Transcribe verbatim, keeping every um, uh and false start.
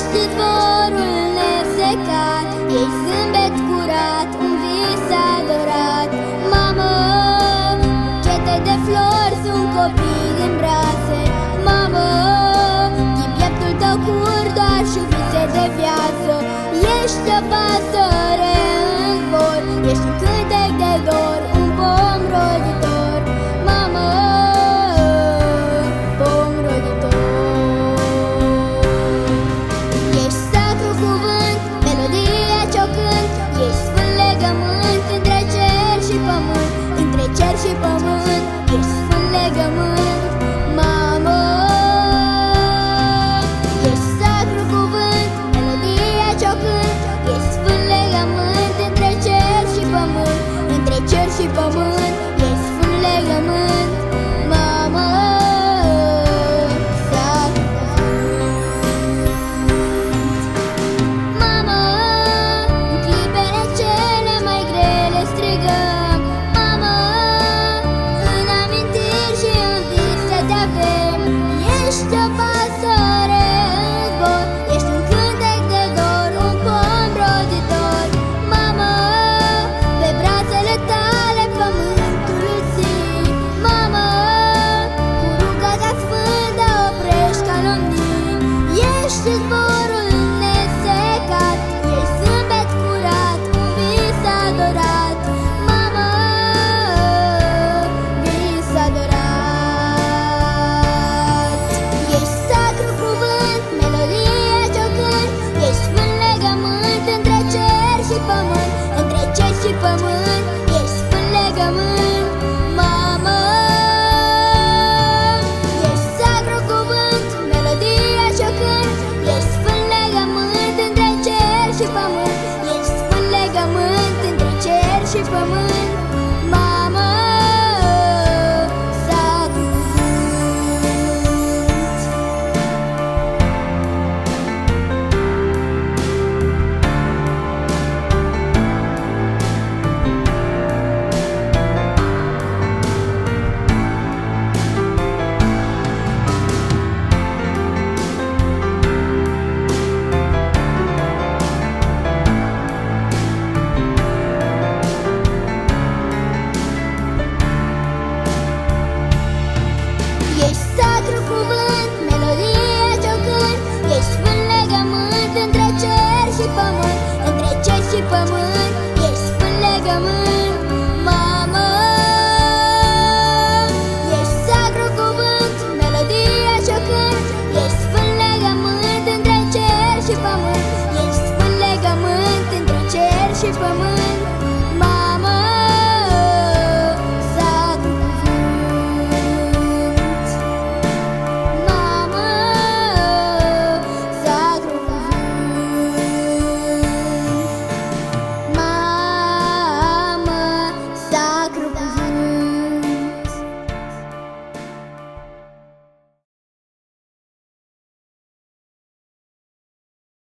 Ești izvorul nesecat, ești zâmbet curat, un vis adorat. Mamă, buchete de flori sunt copii în brațe. Mamă, din pieptul tău cur doar și vise de viață. Ești o pasăre în zbor, ești un cântec de dor, un pom roditor. Mamă, pom roditor. Ești sacru cuvânt, melodia ce-o cânt, ești sfânt legământ între cer și pământ, între cer și pământ, ești sfânt legământ. Mamă, ești sacru cuvânt, melodia ce-o cânt, ești sfânt legământ între cer și pământ, între cer și pământ, ești sfânt legământ. Mamă, sacru cuvânt. Mamă, în clipele cele mai grele strigăm. Mamă, în amintiri și în vise te avem. Ești o pasăre în zbor, ești un cântec de dor, un pom roditor. Mamă, pe brațele tale pământul îl ții. Mamă, cu ruga ta sfântă oprești calomnii. Ești izvorul nesecat, ești zâmbet curat, un vis adorat. Mamă, vis adorat. Ești sacru cuvânt, melodia ce-o cânt, ești sfânt legământ între cer și pământ, între cer și pământ, ești sfânt legământ. Mamă, ești sacru cuvânt, melodia ce-o cânt, ești sfânt legământ între cer și pământ, ești sfânt legământ între cer și pământ. Mamă, sacru cuvânt. Ești sacru cuvânt, melodia ce-o cânt, ești sfânt legământ între cer și pământ, între cer și pământ.